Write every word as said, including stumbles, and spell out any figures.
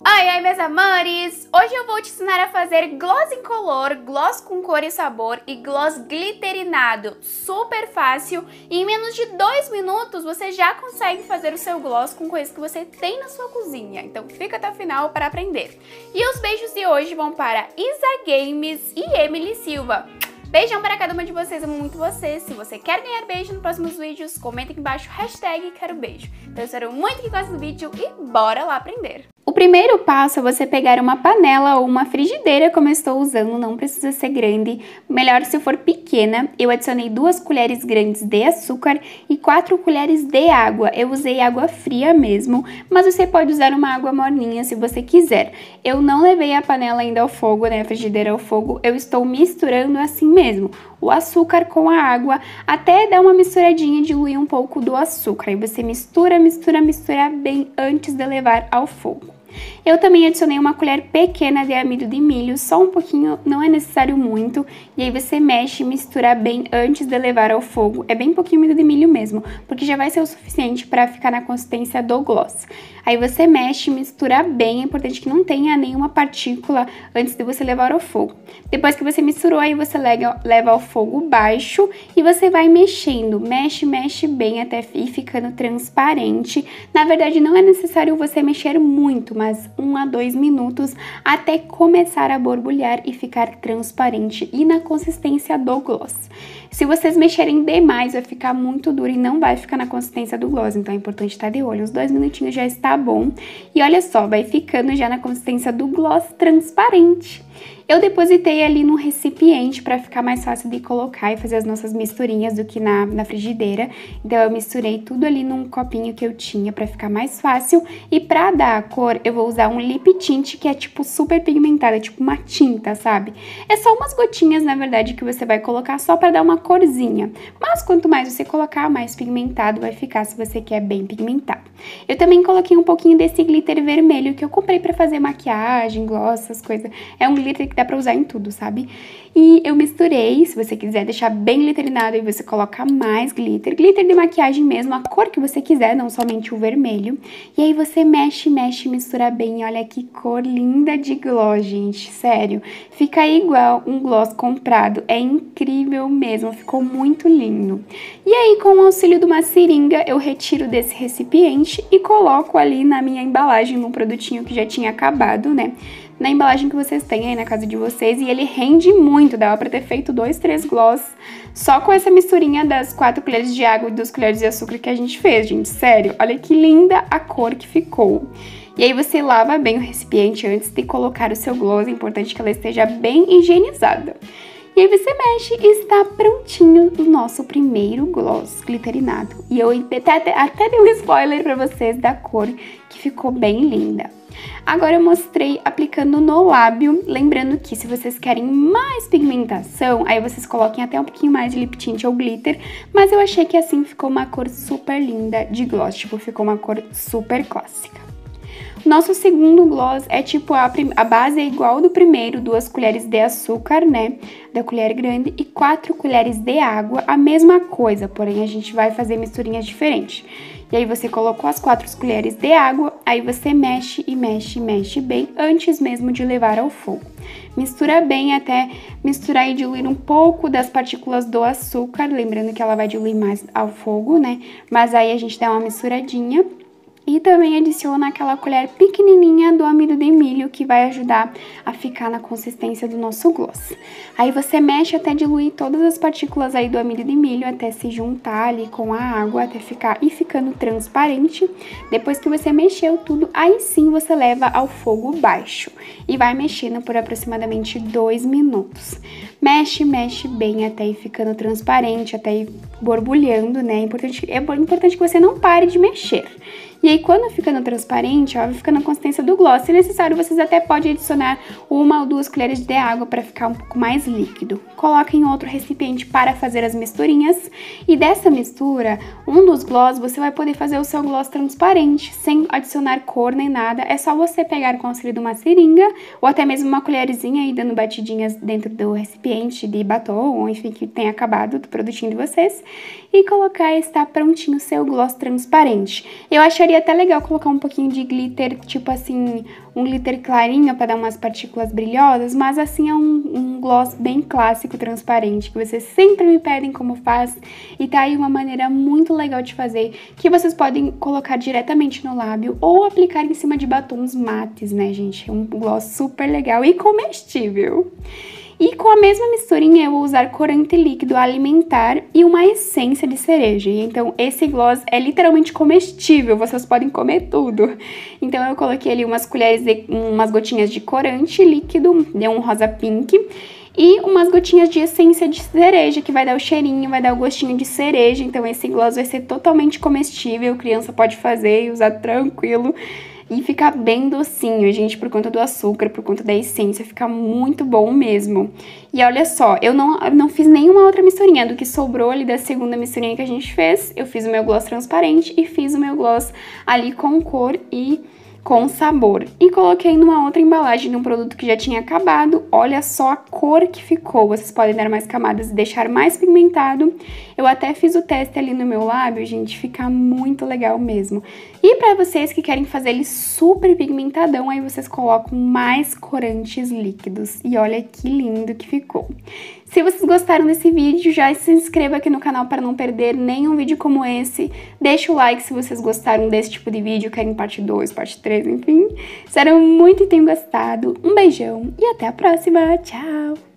Oi, oi, meus amores! Hoje eu vou te ensinar a fazer gloss incolor, gloss com cor e sabor e gloss glitterinado. Super fácil e em menos de dois minutos você já consegue fazer o seu gloss com coisas que você tem na sua cozinha. Então fica até o final para aprender. E os beijos de hoje vão para Isa Games e Emily Silva. Beijão para cada uma de vocês, amo muito vocês. Se você quer ganhar beijo nos próximos vídeos, comenta aqui embaixo, hashtag quero beijo. Então eu espero muito que gostem do vídeo e bora lá aprender! O primeiro passo é você pegar uma panela ou uma frigideira, como eu estou usando, não precisa ser grande, melhor se for pequena. Eu adicionei duas colheres grandes de açúcar e quatro colheres de água. Eu usei água fria mesmo, mas você pode usar uma água morninha se você quiser. Eu não levei a panela ainda ao fogo, né, a frigideira ao fogo, eu estou misturando assim mesmo, o açúcar com a água, até dar uma misturadinha e diluir um pouco do açúcar. Aí você mistura, mistura, mistura bem antes de levar ao fogo. Eu também adicionei uma colher pequena de amido de milho, só um pouquinho, não é necessário muito. E aí você mexe e mistura bem antes de levar ao fogo. É bem pouquinho amido de milho mesmo, porque já vai ser o suficiente para ficar na consistência do gloss. Aí você mexe e mistura bem, é importante que não tenha nenhuma partícula antes de você levar ao fogo. Depois que você misturou, aí você leva ao fogo baixo e você vai mexendo. Mexe, mexe bem até ir ficando transparente. Na verdade, não é necessário você mexer muito, mas um a dois minutos até começar a borbulhar e ficar transparente e na consistência do gloss. Se vocês mexerem demais, vai ficar muito duro e não vai ficar na consistência do gloss, então é importante estar de olho. Uns dois minutinhos já está bom. E olha só, vai ficando já na consistência do gloss transparente. Eu depositei ali no recipiente para ficar mais fácil de colocar e fazer as nossas misturinhas do que na, na frigideira. Então eu misturei tudo ali num copinho que eu tinha para ficar mais fácil. E para dar a cor, eu vou usar um lip tint que é tipo super pigmentado, é tipo uma tinta, sabe? É só umas gotinhas, na verdade, que você vai colocar só para dar uma corzinha. Mas quanto mais você colocar, mais pigmentado vai ficar se você quer bem pigmentado. Eu também coloquei um pouquinho desse glitter vermelho que eu comprei para fazer maquiagem, gloss, essas coisas. É um glitter que dá pra usar em tudo, sabe? E eu misturei, se você quiser deixar bem glitterinado, aí você coloca mais glitter. Glitter de maquiagem mesmo, a cor que você quiser, não somente o vermelho. E aí você mexe, mexe, mistura bem. Olha que cor linda de gloss, gente, sério. Fica igual um gloss comprado, é incrível mesmo, ficou muito lindo. E aí, com o auxílio de uma seringa, eu retiro desse recipiente e coloco ali na minha embalagem, num produtinho que já tinha acabado, né? Na embalagem que vocês têm aí na casa de vocês, e ele rende muito, dava pra ter feito dois, três gloss só com essa misturinha das quatro colheres de água e duas colheres de açúcar que a gente fez, gente, sério, olha que linda a cor que ficou. E aí você lava bem o recipiente antes de colocar o seu gloss, é importante que ela esteja bem higienizada. E aí você mexe e está prontinho o nosso primeiro gloss glitterinado. E eu até, até dei um spoiler pra vocês da cor, que ficou bem linda. Agora eu mostrei aplicando no lábio, lembrando que se vocês querem mais pigmentação, aí vocês coloquem até um pouquinho mais de lip tint ou glitter, mas eu achei que assim ficou uma cor super linda de gloss, tipo, ficou uma cor super clássica. Nosso segundo gloss é tipo, a, a base é igual do primeiro, duas colheres de açúcar, né, da colher grande, e quatro colheres de água, a mesma coisa, porém a gente vai fazer misturinhas diferentes. E aí você colocou as quatro colheres de água, aí você mexe e mexe e mexe bem antes mesmo de levar ao fogo. Mistura bem até misturar e diluir um pouco das partículas do açúcar, lembrando que ela vai diluir mais ao fogo, né, mas aí a gente dá uma misturadinha. E também adiciona aquela colher pequenininha do amido de milho, que vai ajudar a ficar na consistência do nosso gloss. Aí você mexe até diluir todas as partículas aí do amido de milho, até se juntar ali com a água, até ficar e ficando transparente. Depois que você mexeu tudo, aí sim você leva ao fogo baixo. E vai mexendo por aproximadamente dois minutos. Mexe, mexe bem até ir ficando transparente, até ir borbulhando, né? É importante, é importante que você não pare de mexer. E aí, quando ficando transparente, ó, vai ficando a consistência do gloss. Se necessário, vocês até podem adicionar uma ou duas colheres de água para ficar um pouco mais líquido. Coloque em outro recipiente para fazer as misturinhas. E dessa mistura, um dos gloss, você vai poder fazer o seu gloss transparente, sem adicionar cor nem nada. É só você pegar com o auxílio de uma seringa, ou até mesmo uma colherzinha aí, dando batidinhas dentro do recipiente de batom, ou enfim, que tenha acabado do produtinho de vocês, e colocar e está prontinho o seu gloss transparente. Eu acharia ficaria até legal colocar um pouquinho de glitter, tipo assim, um glitter clarinho pra dar umas partículas brilhosas, mas assim é um, um gloss bem clássico, transparente, que vocês sempre me pedem como faz, e tá aí uma maneira muito legal de fazer, que vocês podem colocar diretamente no lábio ou aplicar em cima de batons mates, né, gente? É um gloss super legal e comestível. E com a mesma misturinha eu vou usar corante líquido alimentar e uma essência de cereja. Então esse gloss é literalmente comestível, vocês podem comer tudo. Então eu coloquei ali umas colheres, de, umas gotinhas de corante líquido, deu um rosa pink. E umas gotinhas de essência de cereja, que vai dar o cheirinho, vai dar o gostinho de cereja. Então esse gloss vai ser totalmente comestível, criança pode fazer e usar tranquilo. E fica bem docinho, gente, por conta do açúcar, por conta da essência, fica muito bom mesmo. E olha só, eu não, eu não fiz nenhuma outra misturinha do que sobrou ali da segunda misturinha que a gente fez. Eu fiz o meu gloss transparente e fiz o meu gloss ali com cor e com sabor. E coloquei numa outra embalagem de um produto que já tinha acabado. Olha só a cor que ficou. Vocês podem dar mais camadas e deixar mais pigmentado. Eu até fiz o teste ali no meu lábio, gente, fica muito legal mesmo. E pra vocês que querem fazer ele super pigmentadão, aí vocês colocam mais corantes líquidos. E olha que lindo que ficou. Se vocês gostaram desse vídeo, já se inscreva aqui no canal para não perder nenhum vídeo como esse. Deixa o like se vocês gostaram desse tipo de vídeo, querem parte dois, parte três, enfim. Espero muito que tenham gostado. Um beijão e até a próxima. Tchau!